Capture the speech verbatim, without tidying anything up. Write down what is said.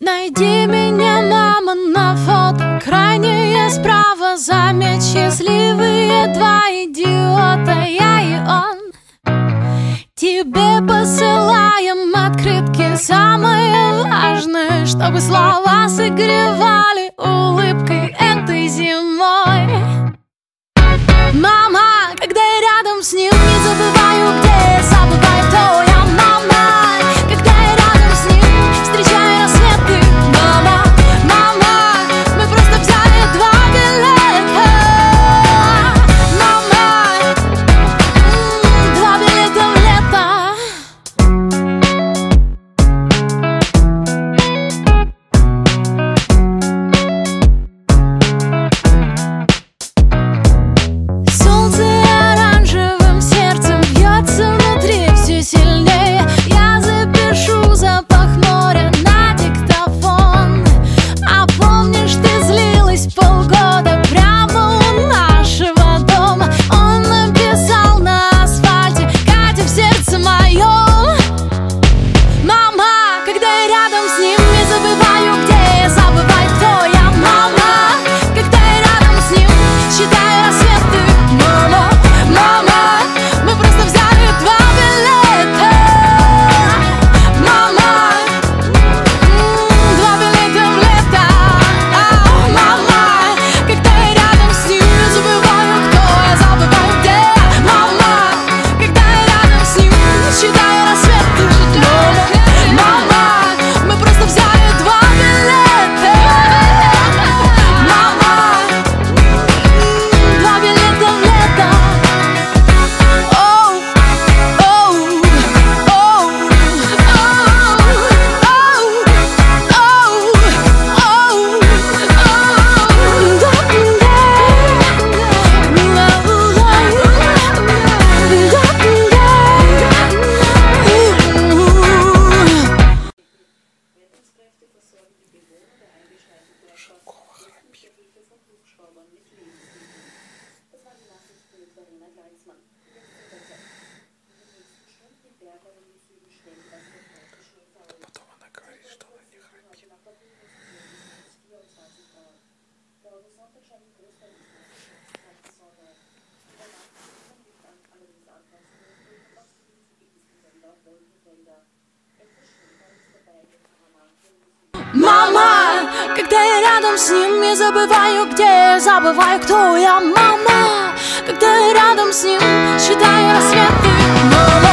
Найди меня, мама, на фото, крайнее справа. Заметь, счастливые два идиота, я и он. Тебе посылаем открытки, самое важное, чтобы слова согревали улыбкой этой зимой. Мама, когда я рядом с ним, не забываю, где я, забываю, кто я. Мама, когда я рядом с ним, встречаю рассветы. Мама, мама, мы просто взяли два билета. Мама, два билета в лето. Солнце оранжевым сердцем бьется внутри все сильнее. Я запишу запах моря на диктофон. А помнишь, ты злилась полгода прямо у нашего дома? Он написал на асфальте: Катя, в сердце моем. Мама, когда я рядом с ним, не забываю, где я, забываю, кто я. Мама, когда я рядом с ним, считаю рассветы. Мама, мама, мы просто взяли два билета. Мама, м, два билета в лето. А, мама, когда я рядом с ним, не забываю, кто я, забываю, где я. Мама, когда я рядом с ним, считаю рассветы. Мама, мама, мы просто взяли два билета. Мама, два билета в лето. Оу, оу, оу, оу, Потом она говорит, что она не храпит. Мама, когда я рядом с ним, не забываю, где я, забываю, кто я. Мама, когда я рядом с ним, считаю рассветы. Мама,